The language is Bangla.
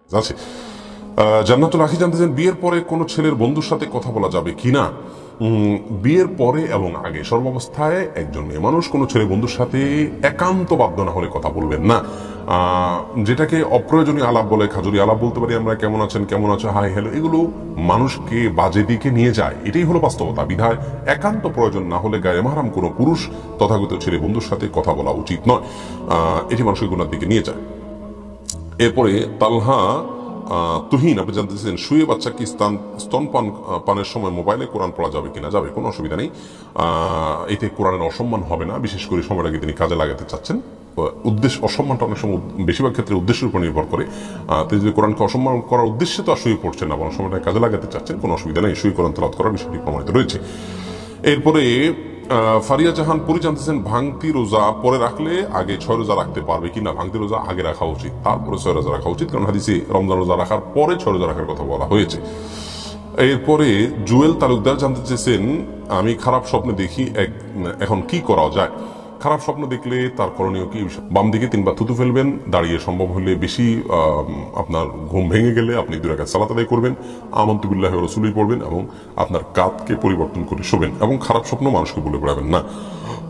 আছে। জান্নাতুল আখি জানতেছেন বিয়ের পরে কোনো ছেলের বন্ধুর সাথে কথা বলা যাবে কিনা। বিয়ের পরে এবং আগে সর্বাবস্থায় একজন মেয়ে মানুষ কোনো ছেলে বন্ধুর সাথে একান্ত বাধ্য না হলে কথা বলবেন না। যেটাকে অপ্রয়োজনীয় আলাপ বলে, খাজুরি আলাপ বলতে পারি আমরা, কেমন আছেন, কেমন আছো, হাই হ্যালো, এগুলো মানুষকে বাজে দিকে নিয়ে যায়। এটাই হলো বাস্তবতা। বিধায় একান্ত প্রয়োজন না হলে গায়ে মাহরাম কোনো পুরুষ তথাগত ছেলে বন্ধুর সাথে কথা বলা উচিত নয়। এটি মানুষকে গুনার দিকে নিয়ে যায়। এরপরে তালহা তুহিন আপনি জানতে চাইছেন শুয়ে বাচ্চাকে স্তন পানের সময় মোবাইলে কোরআন পড়া যাবে কিনা। যাবে, কোনো অসুবিধা নেই। এতে কোরআনের অসম্মান হবে না। বিশেষ করে সময়টাকে তিনি কাজে লাগাতে চাচ্ছেন। উদ্দেশ্য, অসম্মানটা অনেক সময় বেশিরভাগ ক্ষেত্রে উদ্দেশ্যের উপর নির্ভর করে। তিনি যদি কোরআনকে অসম্মান করার উদ্দেশ্যে তো আর শুয়ে পড়ছেন না, বরং সময়টা কাজে লাগাতে চাচ্ছেন, কোনো অসুবিধা নেই। শুয়ে কোরআন তেলাওয়াত করার বিষয়টি প্রমাণিত রয়েছে। এরপরে ফারিয়া জাহান পুরি জানতেছেন ভাঙতি রোজা পরে রাখলে আগে 6 রোজা রাখতে পারবে কিনা। ভাঙতি রোজা আগে রাখা উচিত, তারপরে 6 রোজা রাখা উচিত, কারণ হাদিসে রমজান রোজা রাখার পরে 6 রোজা রাখার কথা বলা হয়েছে। এরপরে জুয়েল তালুকদার জানতে চেয়েছেন আমি খারাপ স্বপ্নে দেখি, এখন কি করা যায়। খারাপ স্বপ্ন দেখলে তার করণীয় কি? বাম দিকে 3 বার থুতু ফেলবেন, দাঁড়িয়ে সম্ভব হলে বেশি আপনার ঘুম ভেঙে গেলে আপনি 2 রাকাত সালাত আদায় করবেন, আমানতু বিল্লাহি ওয়া রাসূলিহি পড়বেন এবং আপনার কাঁধকে পরিবর্তন করে শোবেন, এবং খারাপ স্বপ্ন মানুষকে বলে বেড়াবেন না।